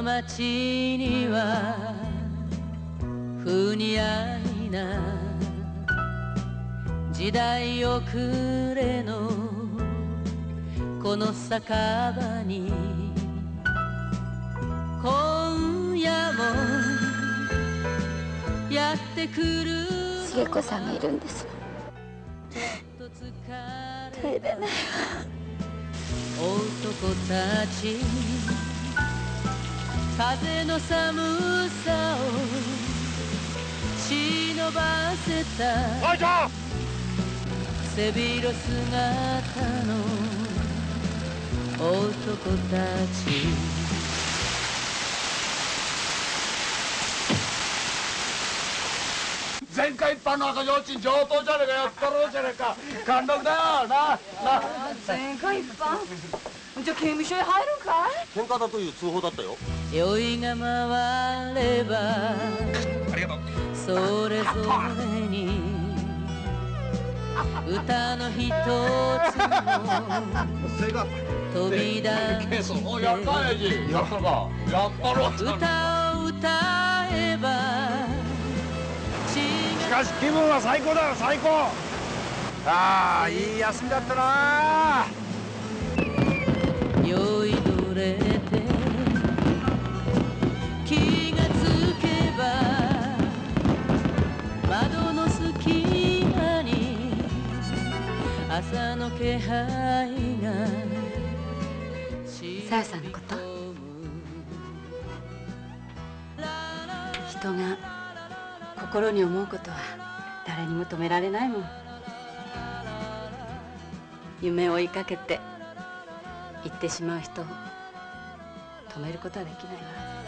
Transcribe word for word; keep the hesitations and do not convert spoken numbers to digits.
街には不似合いな時代遅れのこの酒場に今夜もやってくる茂子さんがいるんです。耐えれないわ。 男たち風の寒さを忍ばせた背広姿の男たち全会一般の赤ちょうちん上等じゃねえかやったろうじゃねえか貫禄だよなな全会一般じゃあ刑務所へ入るんかい。 喧嘩だという通報だったよ。 酔いが回ればありがとうそれぞれに歌の一つも飛び出しておやったねじやったかやったろ歌を歌えばしかし気分は最高だよ最高。ああいい休みだったな。 酔いどれて気がつけば窓の隙間に朝の気配がさやさんのこと人が心に思うことは誰にも止められないもん。夢を追いかけて行ってしまう人を止めることはできないわ。